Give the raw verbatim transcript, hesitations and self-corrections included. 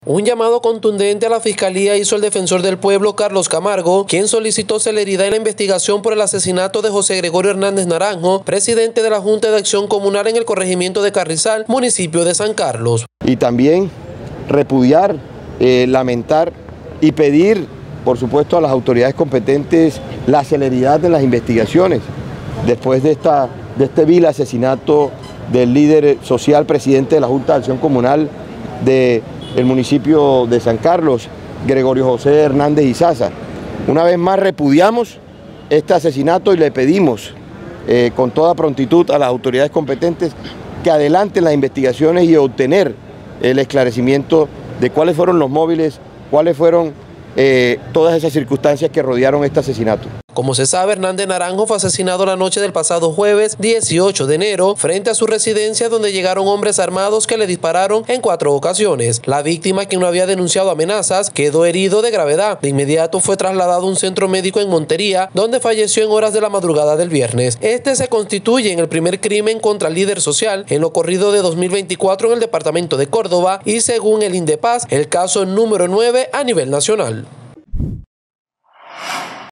Un llamado contundente a la Fiscalía hizo el defensor del pueblo, Carlos Camargo, quien solicitó celeridad en la investigación por el asesinato de José Gregorio Hernández Naranjo, presidente de la Junta de Acción Comunal en el corregimiento de Carrizal, municipio de San Carlos. Y también repudiar, eh, lamentar y pedir, por supuesto, a las autoridades competentes la celeridad de las investigaciones después de, esta, de este vil asesinato del líder social, presidente de la Junta de Acción Comunal de el municipio de San Carlos, Gregorio José Hernández Izaza. Una vez más repudiamos este asesinato y le pedimos eh, con toda prontitud a las autoridades competentes que adelanten las investigaciones y obtener el esclarecimiento de cuáles fueron los móviles, cuáles fueron eh, todas esas circunstancias que rodearon este asesinato. Como se sabe, Hernández Naranjo fue asesinado la noche del pasado jueves dieciocho de enero frente a su residencia, donde llegaron hombres armados que le dispararon en cuatro ocasiones. La víctima, quien no había denunciado amenazas, quedó herido de gravedad. De inmediato fue trasladado a un centro médico en Montería, donde falleció en horas de la madrugada del viernes. Este se constituye en el primer crimen contra el líder social en lo corrido de dos mil veinticuatro en el departamento de Córdoba y, según el INDEPAZ, el caso número nueve a nivel nacional.